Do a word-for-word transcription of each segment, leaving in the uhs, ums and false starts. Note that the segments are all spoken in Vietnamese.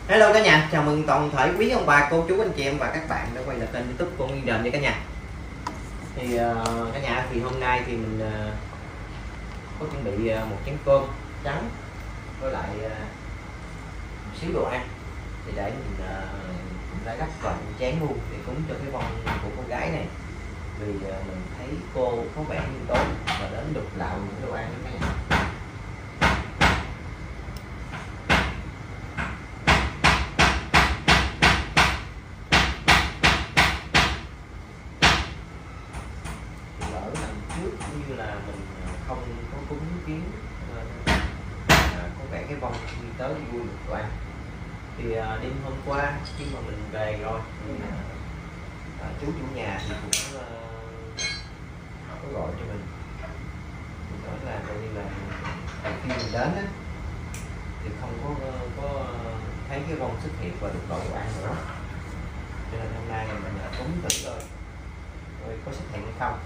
Hello cả nhà, chào mừng toàn thể quý ông bà, cô chú, anh chị em và các bạn đã quay lại kênh YouTube của Nguyên Đền nha cả nhà. Thì uh, cả nhà thì hôm nay thì mình uh, có chuẩn bị uh, một chén cơm trắng với lại uh, một xíu đồ ăn thì để mình uh, đã gấp vào chén luôn để cúng cho cái vong của cô gái này. Vì uh, mình thấy cô có vẻ như tốt và đến được làm những đồ ăn đó cả nhà. Như là mình không có cúng kiến à, có vẻ cái vong đi tới vui được đồ ăn. Thì à, đêm hôm qua khi mà mình về rồi thì à, chú chủ nhà thì cũng à, có gọi cho mình, mình nói là coi như là khi mình đến á, thì không có có thấy cái vong xuất hiện và được gọi đồ ăn nữa, cho nên hôm nay mình cúng thử rồi rồi có xuất hiện hay không.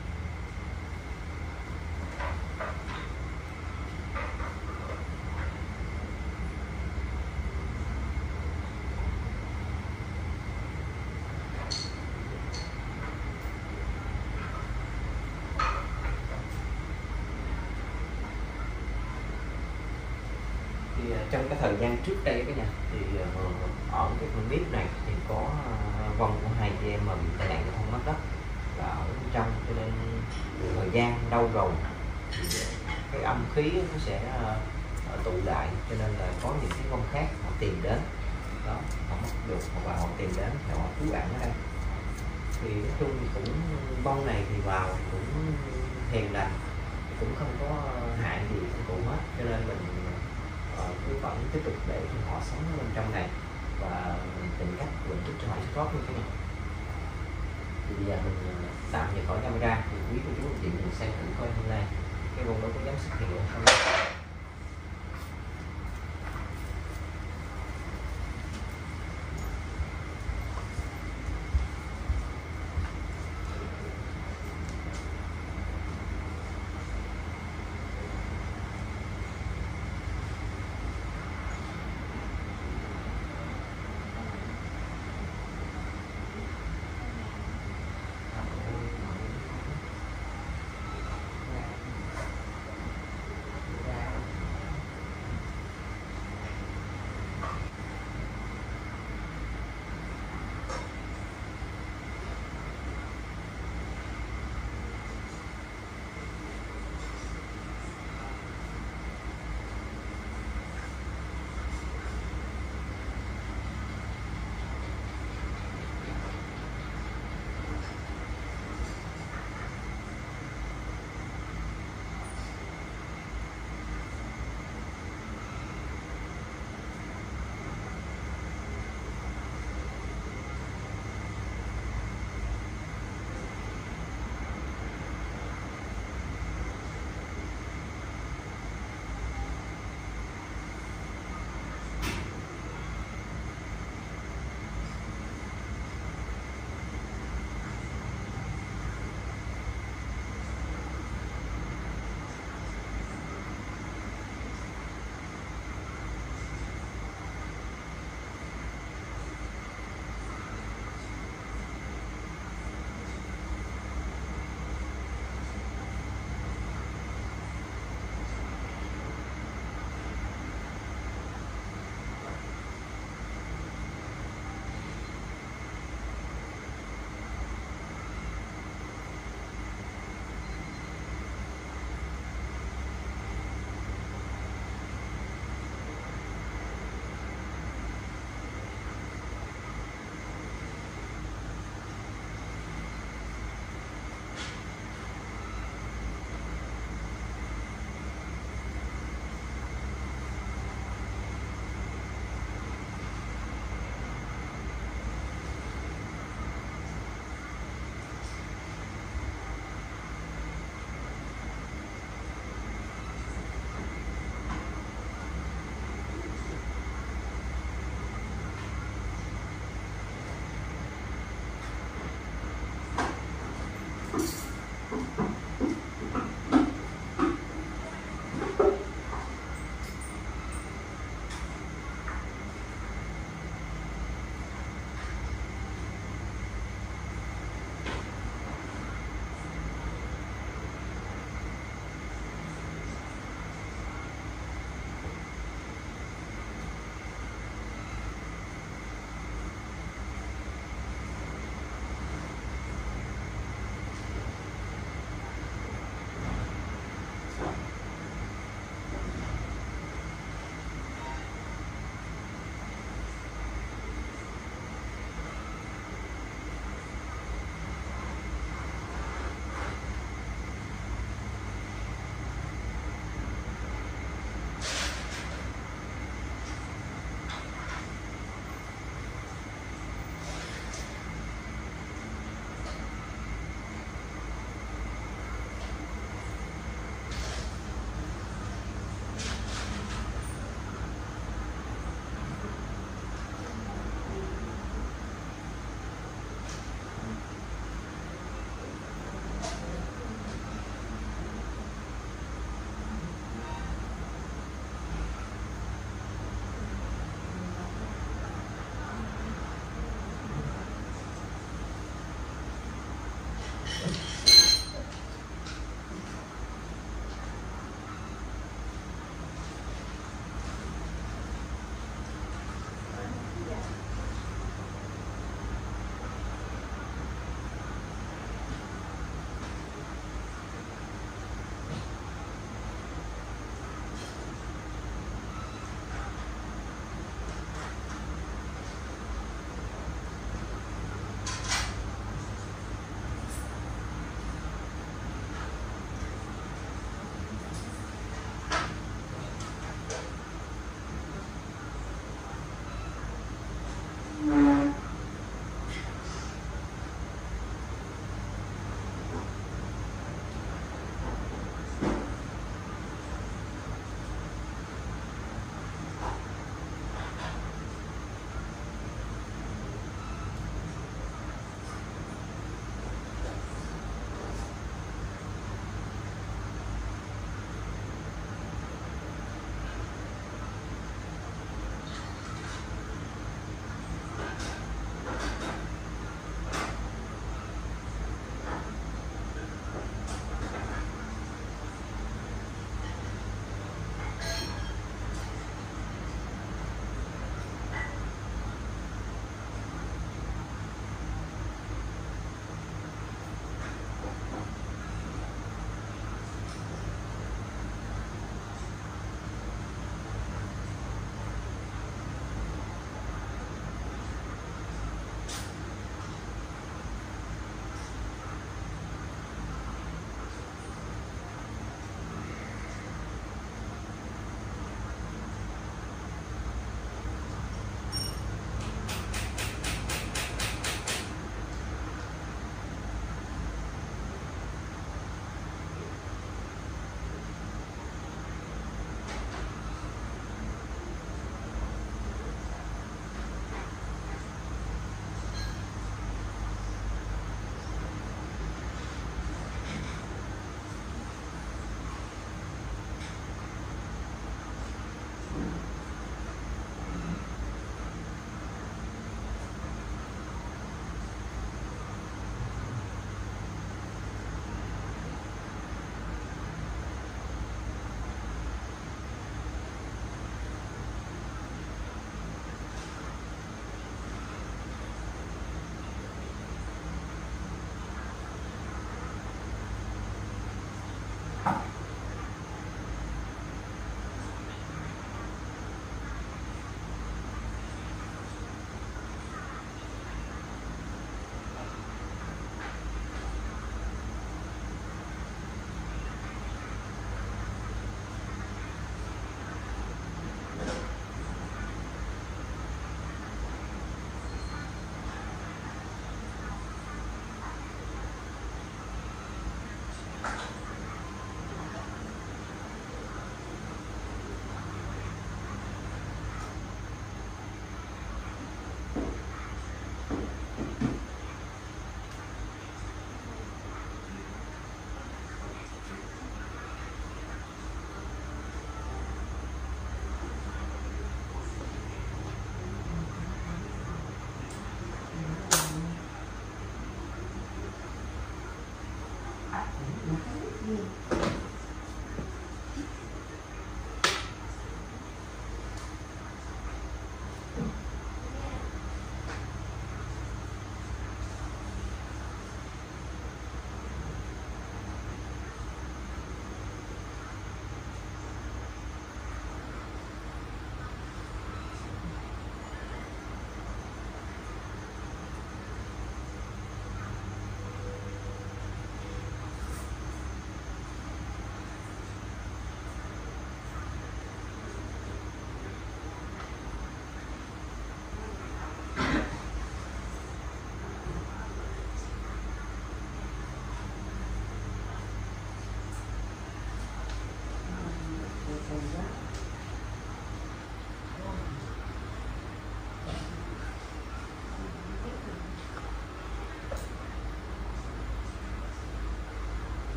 Thì trong cái thời gian trước đây các nhà thì ở cái con clip này thì có vong của hai chị em mà bị tai nạn giao thông mất đất là ở bên trong, cho nên thời gian lâu rồi thì cái âm khí nó sẽ tụ lại, cho nên là có những cái vong khác họ tìm đến đó, họ mất được hoặc là họ tìm đến họ trú ẩn ở đây. Thì nói chung thì cũng vong này thì vào cũng hiền lành, cũng không có hại gì con cụ hết, cho nên mình cứ vẫn tiếp tục để cho họ sống ở bên trong này và mình tìm cách mình giúp cho họ tốt như thế này. Thì bây giờ mình tạm giờ khỏi camera thì quý cô chú anh chị mình xem thử coi hôm nay cái vong đó có dám xuất hiện không.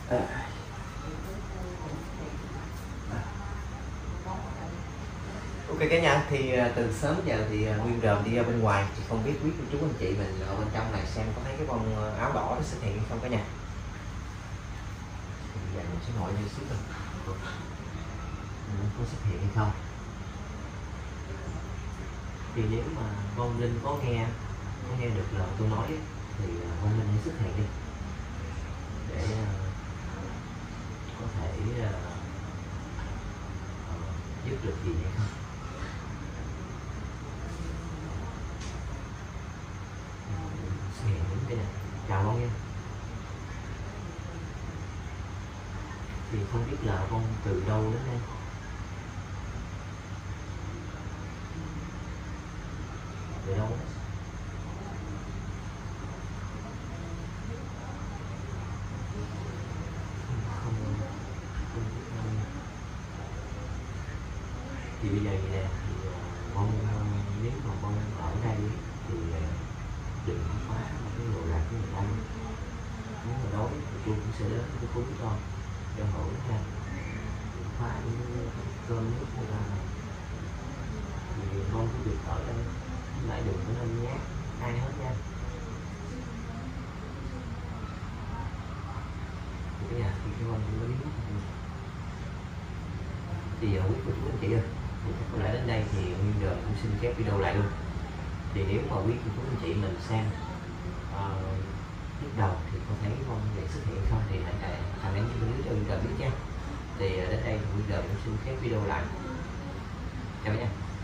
À. Ok cả nhà, thì từ sớm giờ thì Nguyên Ròm đi ra bên ngoài thì không biết quý cô chú anh chị mình ở bên trong này xem có thấy cái bông áo đỏ nó xuất hiện hay không cả nhà. Thì giờ mình sẽ ngồi như xíu thôi, có xuất hiện hay không. Thì nếu mà Vong Linh có nghe có nghe được lời tôi nói thì Vong Linh hãy xuất hiện đi để có thể uh, giúp được gì hay không. Xuất hiện đúng cái này. Chào Vong nha. Thì không biết là Vong từ đâu đến đây. Từ đâu đó. Thì bây giờ vậy nè, thì Vong nếu mà Vong ở đây thì đừng có phá cái đồ đạc của người ta. Nếu mà đói thì tôi cũng sẽ đến cái cúng cho cho hữu nha. Đừng phá những cơm nước người ta này. Thì Vong cứ việc ở đây, lại đừng có nên nhát ai hết nha. Thì cái nhà thì cái Vong cũng có biết. Thì giờ quý cô chú anh chị ơi, thì có lẽ đến đây thì Nguyên Ròm cũng xin phép video lại luôn. Thì nếu mà quý cô chú anh chị mình xem uh, lúc đầu thì có thấy Vong Linh xuất hiện không thì hãy comment bên dưới cho Nguyên Ròm biết nha. Thì đến đây thì Nguyên Ròm cũng xin phép video lại. Chào cả nhà.